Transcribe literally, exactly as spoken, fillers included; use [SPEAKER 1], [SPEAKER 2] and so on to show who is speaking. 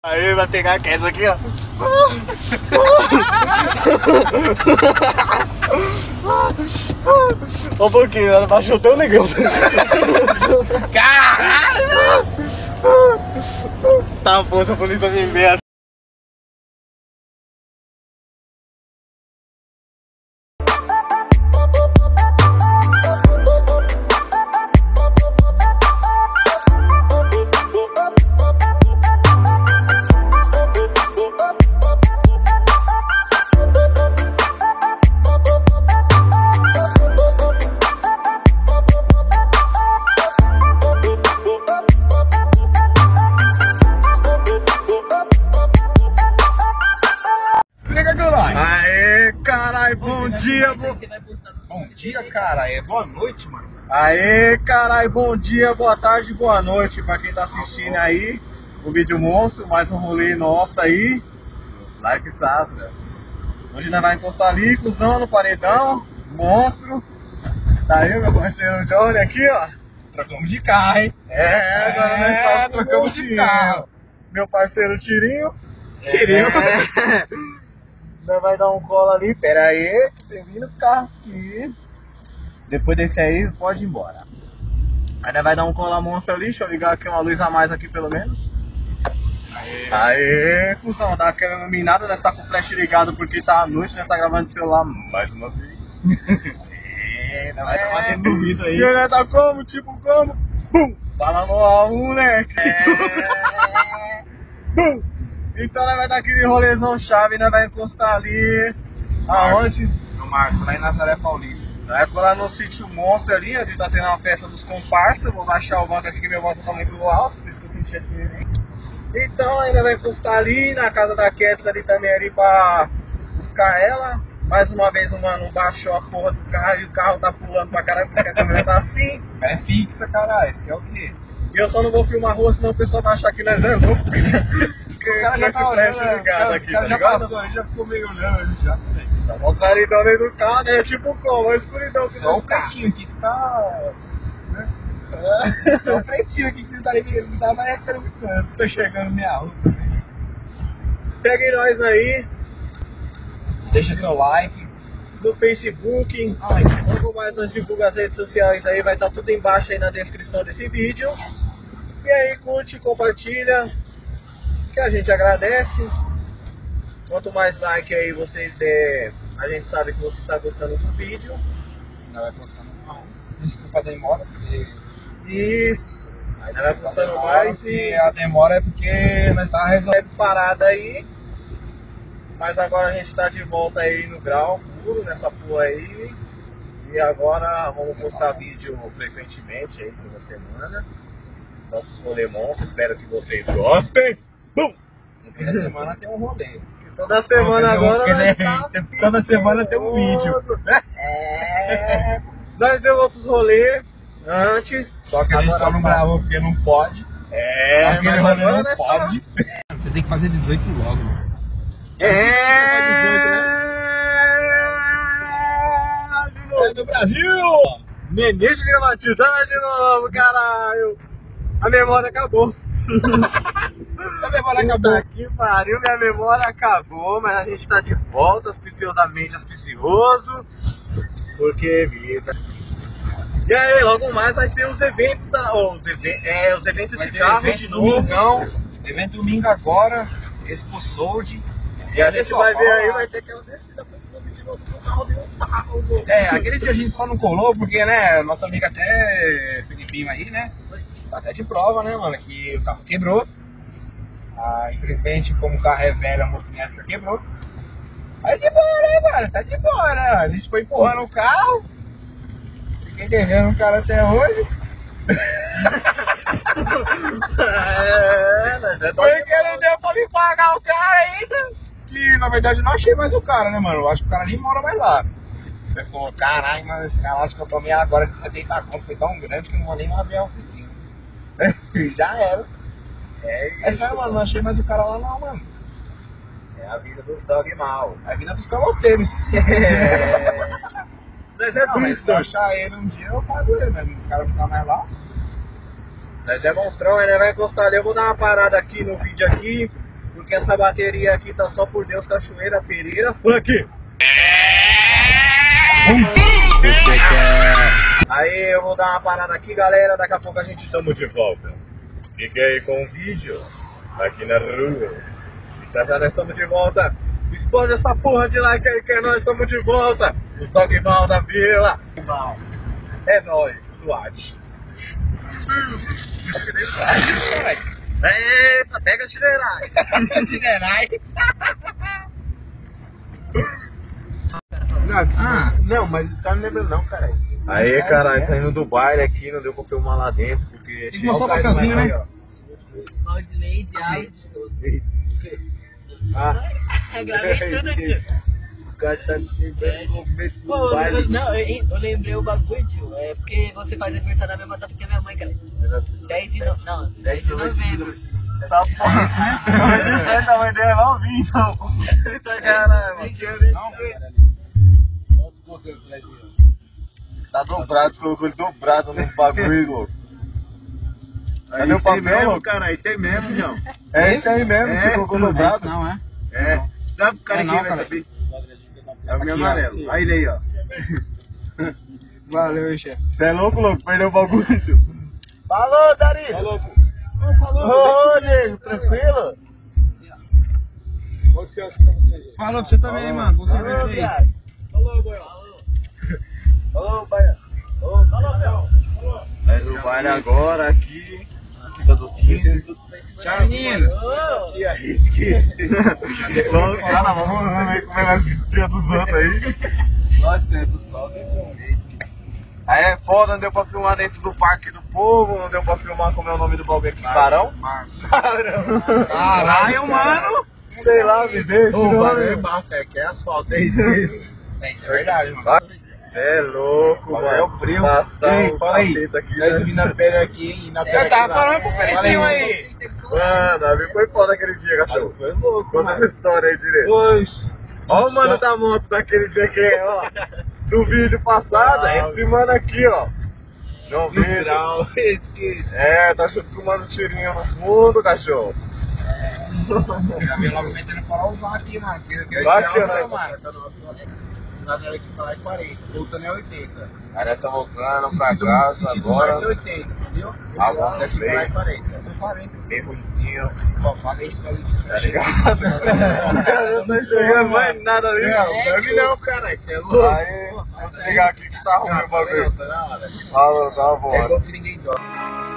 [SPEAKER 1] Aí vai pegar a essa aqui, ó. Ó um pouquinho, ela baixou até o negócio. Caralho! Tá bom, se a polícia me ver assim. Aê, caralho, bom dia, bo...
[SPEAKER 2] Bom dia, cara, é boa noite, mano.
[SPEAKER 1] Aê, caralho, bom dia, boa tarde, boa noite pra quem tá assistindo aí o vídeo monstro, mais um rolê nosso aí, os likes sabem. Hoje nós vamos encostar ali, cuzão, no paredão, monstro. Tá aí meu parceiro Johnny aqui, ó.
[SPEAKER 2] Trocamos de carro, hein?
[SPEAKER 1] É, agora nós
[SPEAKER 2] É,
[SPEAKER 1] tá com
[SPEAKER 2] trocamos de carro.
[SPEAKER 1] Meu parceiro Tirinho.
[SPEAKER 2] Tirinho.
[SPEAKER 1] É. Nós vai dar um colo ali, pera aí, que tem vindo carro aqui. Depois desse aí, pode ir embora. Aí nós vai dar um colo a monstro ali, deixa eu ligar aqui uma luz a mais aqui pelo menos. Aê, Aê cuzão, dá aquela iluminada, nós tá com o flash ligado porque tá à noite, nós tá gravando de celular mais uma vez.
[SPEAKER 2] É, nós vai dar uma dedurrida aí.
[SPEAKER 1] E nós tá como, tipo como? Bum! Tá lá no A um, né?
[SPEAKER 2] É.
[SPEAKER 1] Bum! Então nós vai dar aquele rolezão chave, nós vai encostar ali. Aonde?
[SPEAKER 2] No Março, lá em Nazaré Paulista.
[SPEAKER 1] Nós vai colar no sítio monstro ali, onde tá tendo uma festa dos comparsas. Vou baixar o banco aqui que meu banco tá muito alto, por isso que eu senti aqui. Então ainda vai encostar ali na casa da Cats ali também ali pra buscar ela. Mais uma vez o mano baixou a porra do carro e o carro tá pulando pra caralho, porque a câmera tá assim.
[SPEAKER 2] É fixa, caralho, isso aqui é o quê?
[SPEAKER 1] E eu só não vou filmar a rua, senão o pessoal vai achar que nós é louco.
[SPEAKER 2] O cara já tá olhando,
[SPEAKER 1] ligado
[SPEAKER 2] cara,
[SPEAKER 1] aqui,
[SPEAKER 2] o cara
[SPEAKER 1] tá
[SPEAKER 2] já
[SPEAKER 1] ligado?
[SPEAKER 2] passou ali, já ficou meio olhando ali já também.
[SPEAKER 1] Tá bom, claridão dentro do carro, né? Tipo como? A escuridão que
[SPEAKER 2] Só
[SPEAKER 1] nós
[SPEAKER 2] o
[SPEAKER 1] tá.
[SPEAKER 2] pretinho aqui que tá... né? É, só o pretinho aqui que não tá, não tá aparecendo muito, né? Tô enxergando minha rua também.
[SPEAKER 1] Segue nós aí
[SPEAKER 2] Deixa seu like.
[SPEAKER 1] no Facebook.
[SPEAKER 2] Ai,
[SPEAKER 1] Logo mais nós divulgamos as redes sociais aí, vai estar tudo embaixo aí na descrição desse vídeo. E aí, curte, compartilha, que a gente agradece. Quanto mais like aí vocês der, a gente sabe que você está gostando do vídeo.
[SPEAKER 2] ainda vai postando mais. Desculpa a demora, porque...
[SPEAKER 1] Isso. Aí nós vai postando
[SPEAKER 2] demora,
[SPEAKER 1] mais
[SPEAKER 2] e
[SPEAKER 1] e
[SPEAKER 2] a demora é porque nós tá resolvendo.
[SPEAKER 1] parada aí. Mas agora a gente tá de volta aí no grau puro, nessa porra aí. E agora vamos postar vídeo frequentemente aí toda semana. Nossos rolê monstros, espero que vocês gostem. Bum!
[SPEAKER 2] Toda semana tem um rolê.
[SPEAKER 1] E toda semana
[SPEAKER 2] Não,
[SPEAKER 1] agora
[SPEAKER 2] porque,
[SPEAKER 1] nós
[SPEAKER 2] né,
[SPEAKER 1] tá
[SPEAKER 2] toda semana tem um vídeo.
[SPEAKER 1] É. Nós deu outros rolê antes.
[SPEAKER 2] Só que a gente
[SPEAKER 1] agora
[SPEAKER 2] só não
[SPEAKER 1] pode.
[SPEAKER 2] gravou porque não pode.
[SPEAKER 1] É,
[SPEAKER 2] Aquele
[SPEAKER 1] mas
[SPEAKER 2] rolê
[SPEAKER 1] agora
[SPEAKER 2] não
[SPEAKER 1] nós
[SPEAKER 2] pode.
[SPEAKER 1] tá.
[SPEAKER 2] Você tem que fazer dezoito logo, mano. É do Brasil!
[SPEAKER 1] Nenê de Gramatiz, tá de novo, caralho! A memória acabou.
[SPEAKER 2] A memória acabou.
[SPEAKER 1] Puta que pariu, minha memória acabou, mas a gente tá de volta, auspiciosamente auspicioso, porque vida. E aí, logo mais vai ter os eventos da. Oh, os, even, é, os eventos
[SPEAKER 2] Vai
[SPEAKER 1] de
[SPEAKER 2] ter
[SPEAKER 1] carro
[SPEAKER 2] evento
[SPEAKER 1] de novo.
[SPEAKER 2] domingão. Evento domingo agora. Expo Sold.
[SPEAKER 1] E a gente
[SPEAKER 2] Pessoal,
[SPEAKER 1] vai ver
[SPEAKER 2] fala
[SPEAKER 1] aí,
[SPEAKER 2] lá.
[SPEAKER 1] vai ter aquela descida pra clube de novo, o carro de um carro. Novo.
[SPEAKER 2] É, aquele dia a gente só não colou porque, né, nosso amigo até, Felipinho aí, né, tá até de prova, né, mano, que o carro quebrou. Ah, infelizmente, como o carro é velho, a mocinética quebrou. Aí de boa, né, mano, tá de boa, né, a gente foi empurrando o carro. Fiquei devendo o cara até hoje.
[SPEAKER 1] É, nós é
[SPEAKER 2] Porque não deu pra me pagar o cara ainda. Que, na verdade, eu não achei mais o cara, né, mano, eu acho que o cara nem mora mais lá. Você falou, caralho, mas esse cara acho que eu tomei agora de setenta conto, foi tão grande que não vou nem mais ver a oficina. Já era.
[SPEAKER 1] É isso.
[SPEAKER 2] É sério, mano, não achei mais o cara lá não, mano.
[SPEAKER 1] É a vida dos dog mal.
[SPEAKER 2] É a vida dos caloteiros.
[SPEAKER 1] É. Nós é
[SPEAKER 2] Não, mas se
[SPEAKER 1] bicho.
[SPEAKER 2] eu achar ele um dia, eu pago ele, mas o cara ficar mais lá.
[SPEAKER 1] Nós é monstrão, aí nós vai encostar ali. Eu vou dar uma parada aqui no vídeo aqui. Porque essa bateria aqui tá só por Deus, Cachoeira, Pereira, Funk. Aí eu vou dar uma parada aqui, galera. Daqui a pouco a gente tamo de volta. Fique aí com o vídeo aqui na rua. E já já nós estamos de volta. Explode essa porra de like aí que nós estamos de volta. Os Dogmal da Vila. É nóis, SWAT. Eita, pega a Tinerai. Tinerai.
[SPEAKER 2] Ah, não, mas os caras não lembram não, cara.
[SPEAKER 1] Aí, caralho, saindo do baile aqui, não deu pra filmar lá dentro, porque...
[SPEAKER 2] Tem que mostrar o papelzinho, né?
[SPEAKER 3] Valdinei de Alves de Souza.
[SPEAKER 2] Ah.
[SPEAKER 3] Gravei tudo, tio.
[SPEAKER 1] O cara tá sempre no começo
[SPEAKER 3] Pô,
[SPEAKER 1] do
[SPEAKER 3] eu,
[SPEAKER 1] baile.
[SPEAKER 3] não, eu, eu lembrei o bagulho, tio. É porque você faz aniversário na mesma data que a minha mãe, cara. dez de novembro. Não, dez de novembro.
[SPEAKER 1] Tá porra, isso, né? A mãe dele é novinha, então. Eita, caralho, mano. Tá dobrado, você colocou ele dobrado no bagulho, louco. Cadê o papel, louco?
[SPEAKER 2] Cara, isso aí mesmo, João.
[SPEAKER 1] É isso aí mesmo, você colocou dobrado.
[SPEAKER 2] Não, é? É. Dá pro cara que vai saber. É o meu amarelo. Aí ele aí, ó. Valeu, chefe.
[SPEAKER 1] Você é louco, louco? Perdeu o bagulho, tio. Falou, Darito.
[SPEAKER 2] Falou.
[SPEAKER 1] Ô, nego, tranquilo?
[SPEAKER 2] Falou pra você também, mano. Você vai ser aí.
[SPEAKER 1] Falou, Boião. Falou, Baiano. Falou, Baiano. Mas o baile agora aqui. Fica do quinze.
[SPEAKER 2] Tchau, meninos.
[SPEAKER 1] Aqui, aí, esqueci. Vamos, cara, vamos ver como é vai ser o dia dos outros aí. Nós temos pau dentro de um jeito. Aí é foda, não deu pra filmar dentro do Parque do Povo, não deu pra filmar como é o nome do bagulho aqui, Barão?
[SPEAKER 2] Márcio.
[SPEAKER 1] Caralho, mano! Sei lá, me deixa.
[SPEAKER 2] O bagulho é barco, é que é asfalto, é isso. É, isso é verdade, mano.
[SPEAKER 1] Você é louco, mano.
[SPEAKER 2] É o frio.
[SPEAKER 1] Passar
[SPEAKER 2] Ei,
[SPEAKER 1] o
[SPEAKER 2] fala aí.
[SPEAKER 1] capeta aqui,
[SPEAKER 2] Nós
[SPEAKER 1] né?
[SPEAKER 2] vimos na pedra aqui e na pedra. Eu tava falando pro Felipinho aí.
[SPEAKER 1] Mano, a vida foi foda aquele dia, cachorro.
[SPEAKER 2] Foi louco,
[SPEAKER 1] Conta essa história aí direito.
[SPEAKER 2] Pois.
[SPEAKER 1] Ó o mano da moto daquele dia que é, ó. Do vídeo passado, esse mano aqui, ó. Não vídeo. É, tá junto com o mano Tirinho no fundo, cachorro.
[SPEAKER 2] Já vi logo metendo farolzão aqui, mano.
[SPEAKER 1] Bacana,
[SPEAKER 2] mano. Na dela aqui falar é quarenta, voltando é oitenta.
[SPEAKER 1] Aí nós estamos voltando pra casa agora.
[SPEAKER 2] Vai ser oitenta, entendeu?
[SPEAKER 1] Ah, vamos ser
[SPEAKER 2] aqui
[SPEAKER 1] bem.
[SPEAKER 2] falar é quarenta. É quarenta.
[SPEAKER 1] Bem ruimzinho.
[SPEAKER 2] Ó, falei isso pra você.
[SPEAKER 1] Tá ligado? Cara, não tá enxergando mais nada ali.
[SPEAKER 2] Não, dorme não, cara. Isso é louco.
[SPEAKER 1] Aí, vamos ligar aqui que tá ruim o bagulho.
[SPEAKER 2] Tá na hora.
[SPEAKER 1] Fala, dá uma
[SPEAKER 2] É
[SPEAKER 1] volta.
[SPEAKER 2] igual que ninguém dorme.